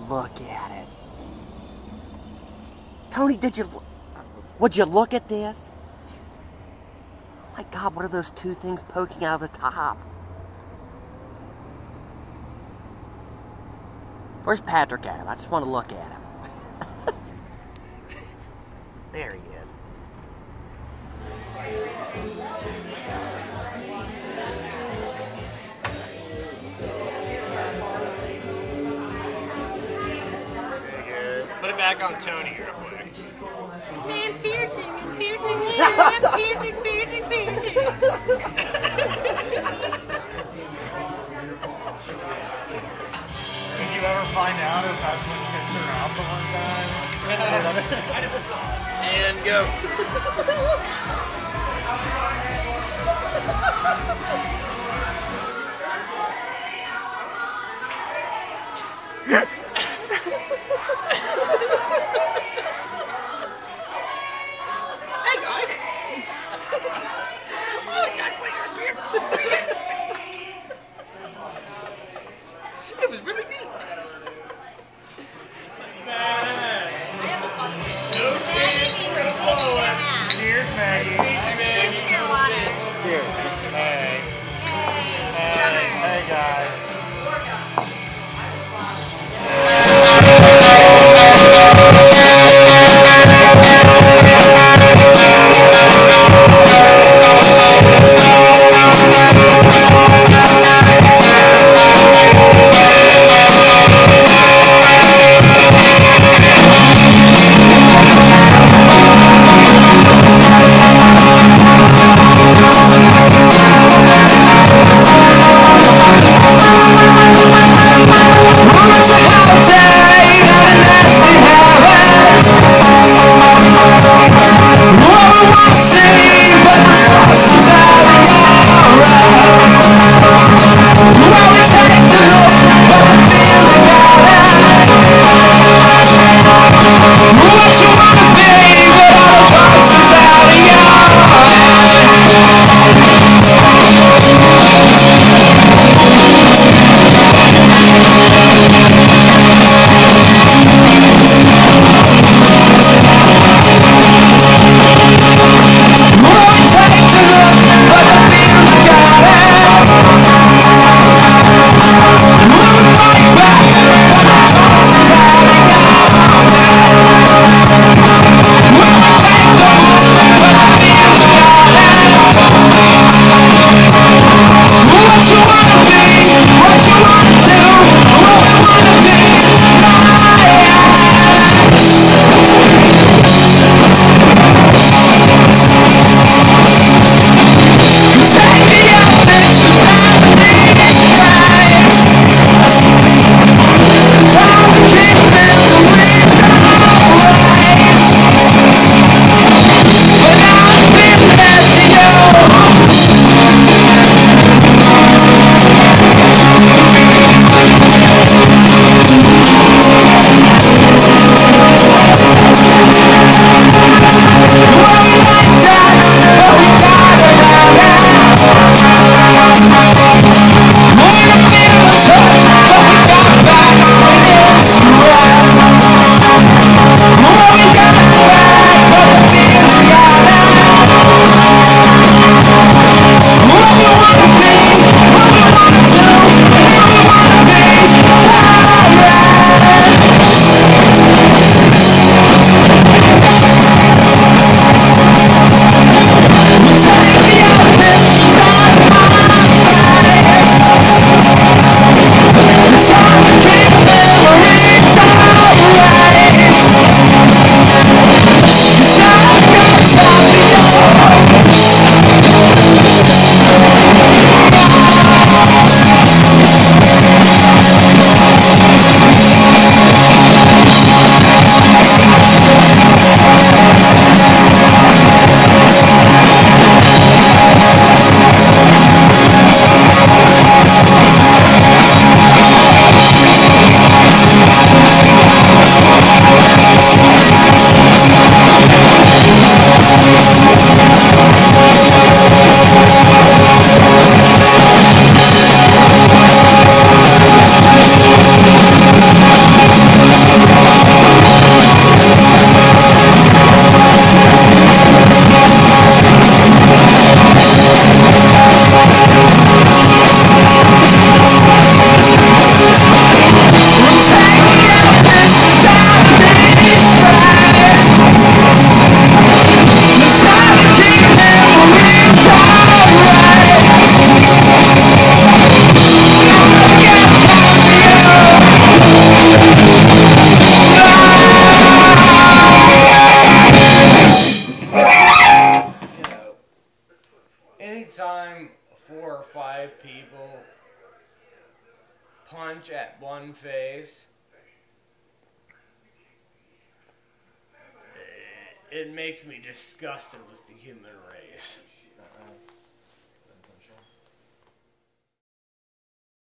look at it. Tony, would you look at this? Oh my God, what are those two things poking out of the top? Where's Patrick at? I just want to look at him. There he is. Put it back on Tony real quick. Man, piercing, piercing, man, piercing, piercing, piercing. Did you ever find out if that's what pissed her off the one time? And go. Hey guys! Oh, I got my beard. It was really neat. Cheers, Maggie. Here's your water. Cheers. Hey. Hey, Hey, guys. 4 or 5 people punch at one face, it makes me disgusted with the human race.